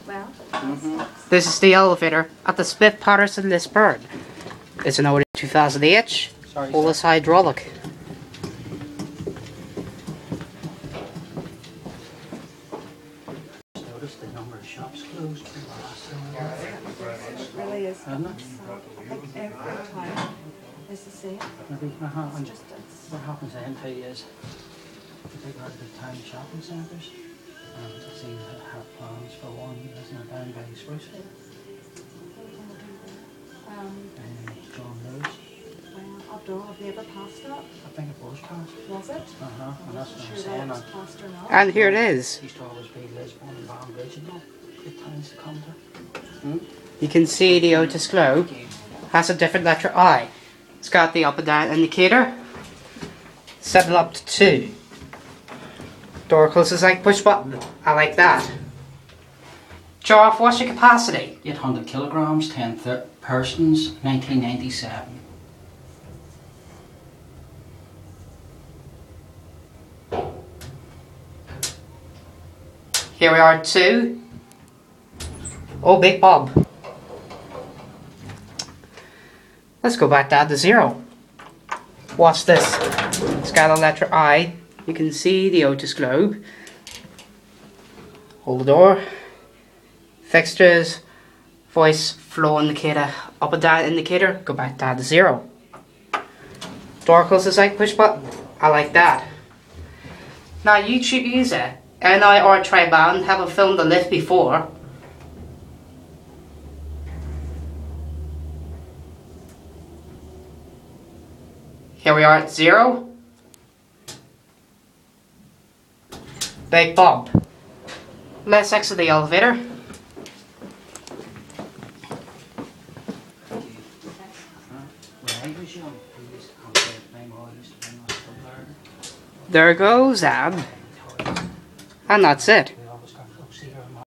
Well, This is the elevator at the Smith Patterson Lisburn. It's an Audi 2008, all is hydraulic. Notice the number of shops closed. it really is. Hasn't it? I think every time is the same. Maybe, and Just it's what happens then too is they go to the town shopping centres and it seems to have plans for one, isn't it, down by Spruce? John Lewis. well, Abdul, have you ever passed that? I think it was passed. Was it? And that's what I'm Sure saying. that was passed or not. And here it is. Used to always be Lisbon and Banbridge and all good towns to come to. You can see the Otis Globe has a different letter I. It's got the up and down indicator. Set it up to 2. Door closes like push button. I like that. Geoff, what's your capacity? 800 kilograms, 10 persons, 1997. Here we are at 2. Oh, Big Bob. Let's go back down to 0. What's this? It's got a letter I. You can see the Otis Globe. Hold the door. Fixtures. Voice flow indicator. Up and down indicator. Go back down to 0. Door closes like push button. I like that. Now YouTube user NIR Triban haven't filmed the lift before. Here we are at 0. Big Bob. Let's exit the elevator. When I was young, we used to come to my mom used to bring us to learn. There goes Ab. And that's it.